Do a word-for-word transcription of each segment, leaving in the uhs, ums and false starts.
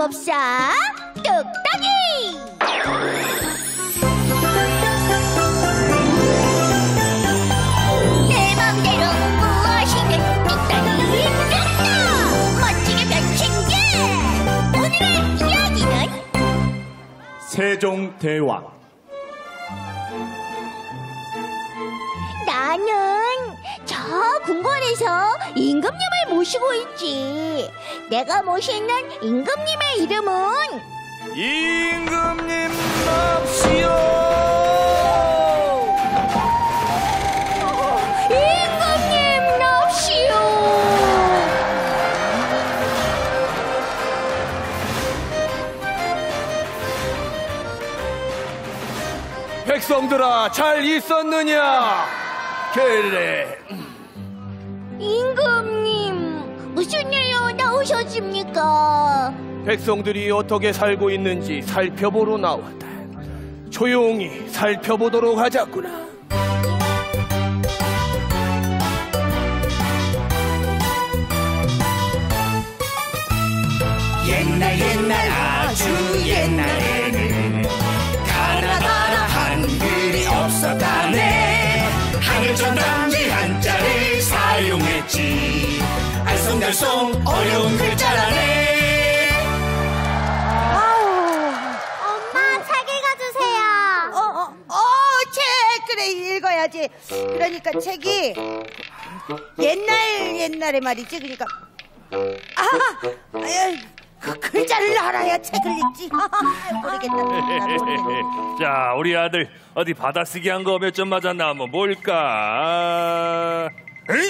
마법사 뚝딱이. 내 맘대로 무엇이든 뚝딱이 뚝딱 멋지게 변신게. 오늘의 이야기는 세종대왕. 나는 저 궁궐에서 임금님을 모시고 있지. 내가 모시는 임금님의 이름은 임금님 납시오. 임금님 납시오. 백성들아, 잘 있었느냐? 그래. 임금님, 무슨 일로 나오셨습니까? 백성들이 어떻게 살고 있는지 살펴보러 나왔다. 조용히 살펴보도록 하자꾸나. 옛날 옛날 아주 옛날에는 가나다라 한글이 없었다네. 하늘 전단지 한자를 사용했지. 알쏭달쏭 어려운 글자라네. 아우, 엄마 책 읽어주세요. 어, 어, 어, 책 그래 읽어야지. 그러니까 책이 옛날 옛날에 말이지. 그러니까 아, 아유, 그 글자를 알아야 책을 읽지. 모르겠다. 모르겠다. 자, 우리 아들 어디 받아쓰기 한 거 몇 점 맞았나 한번 볼까? 에이?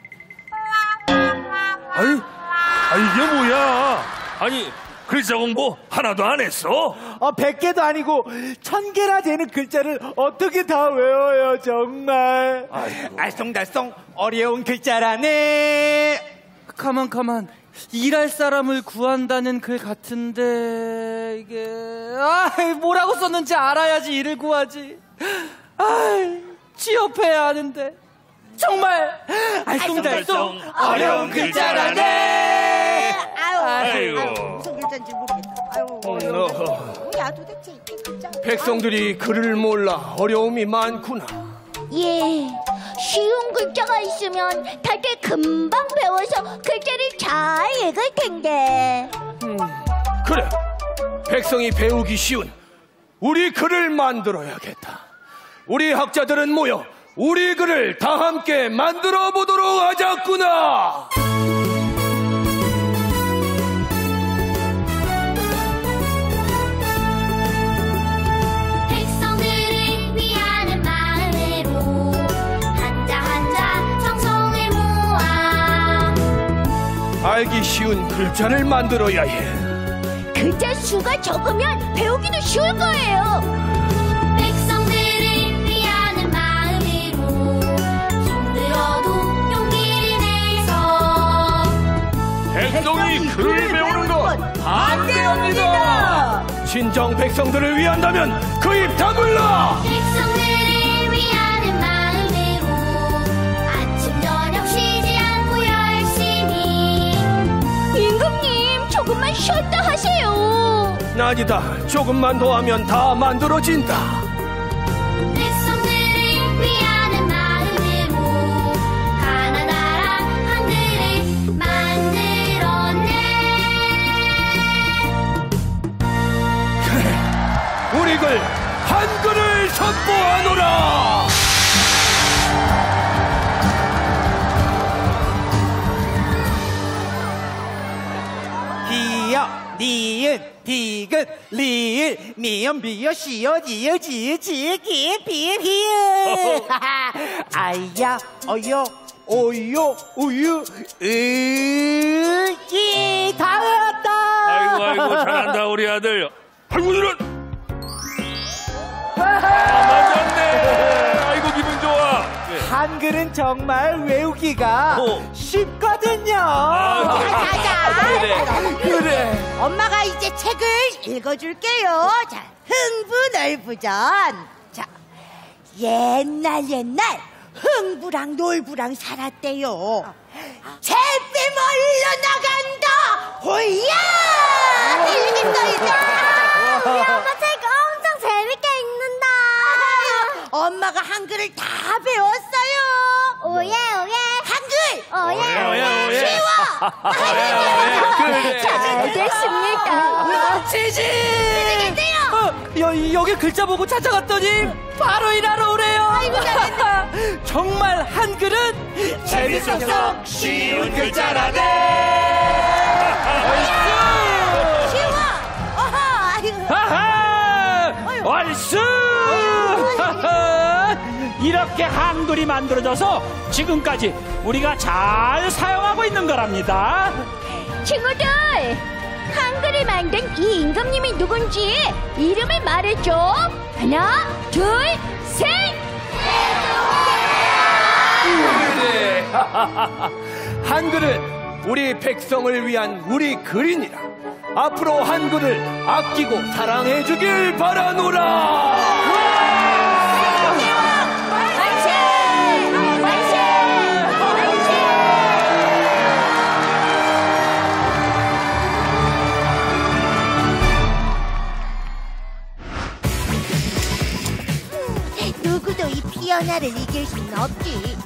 아니, 아 이게 뭐야? 아니, 글자 공부 하나도 안 했어? 어, 백 개도 아니고 천 개나 되는 글자를 어떻게 다 외워요, 정말. 아이고. 알쏭달쏭 어려운 글자라네. 가만 가만, 일할 사람을 구한다는 글 같은데 이게 아 뭐라고 썼는지 알아야지 일을 구하지. 아 취업해야 하는데 정말 알쏭달쏭 어려운 글자라네. 아유, 아이고. 아유, 무슨 글자인지 모르겠다. 아유, 어려워. 뭐야 도대체 이 글자. 백성들이 글을 몰라 어려움이 많구나. 예, 쉬운 글자가 있으면 다들 금방 배워서 글자를 잘 읽을 텐데. 음, 그래, 백성이 배우기 쉬운 우리 글을 만들어야겠다. 우리 학자들은 모여 우리 글을 다 함께 만들어 보도록 하자꾸나. 백성들을 위하는 마음으로 한자 한자 정성을 모아 알기 쉬운 글자를 만들어야 해. 글자 수가 적으면 배우기도 쉬울 거예요. 백성들을 위하는 마음으로 힘들어도 용기를 내서 백성이 글을 배우는 것 반대합니다. 진정 백성들을 위한다면 그 입 다물라. 백성들을 위하는 마음으로 아침 저녁 쉬지 않고 열심히. 임금님, 조금만 쉬었다 하세요. 아니다, 조금만 더 하면 다 만들어진다. 백성들을 위하는 마음으로 가나다라 한글을 만들었네. 우리 글 한글을 선포하노라. 기역, 니은, 디귿, 리을, 미음, 비어, 시어, 지어, 지으, 지으, 기에, 비에, 비에. 아야, 어여, 오요, 우유, 으, 이, 다 외웠다. 아이고 아이고 잘한다 우리 아들. 아이고 이런. 아, 맞았네. 아이고 기분 좋아. 네. 한글은 정말 외우기가 어. 쉽거든요. 아, 자자. 그래. 그래. 엄마가 이제 책을 읽어줄게요. 자, 흥부놀부전. 자, 옛날 옛날 흥부랑 놀부랑 살았대요. 잿빛 몰려 나간다. 호야! 읽겠어 이제. 우리 엄마 책 엄청 재밌게 읽는다. 엄마가 한글을 다 배웠어요. 오예 오예. 한글. 오예 오예, 오예. 쉬워. 그래. 잘 됐습니다. 멋지지. 되겠네요. 어, 여, 여기 글자 보고 찾아갔더니 바로 일하러 오래요. 아이고, 잘했네. 정말 한글은 재밌었어. 쉬운 글자라네. 쉬워. 어허. 아이고. 하하! 얼쑤! 하하! 이렇게 한글이 만들어져서 지금까지 우리가 잘 사용하고 있는 거랍니다. 친구들, 한글을 만든 이 임금님이 누군지 이름을 말해줘. 하나, 둘, 셋. 네. 한글은 우리 백성을 위한 우리 글이니라. 앞으로 한글을 아끼고 사랑해주길 바라노라. 누구도 이 피어나를 이길 수는 없지.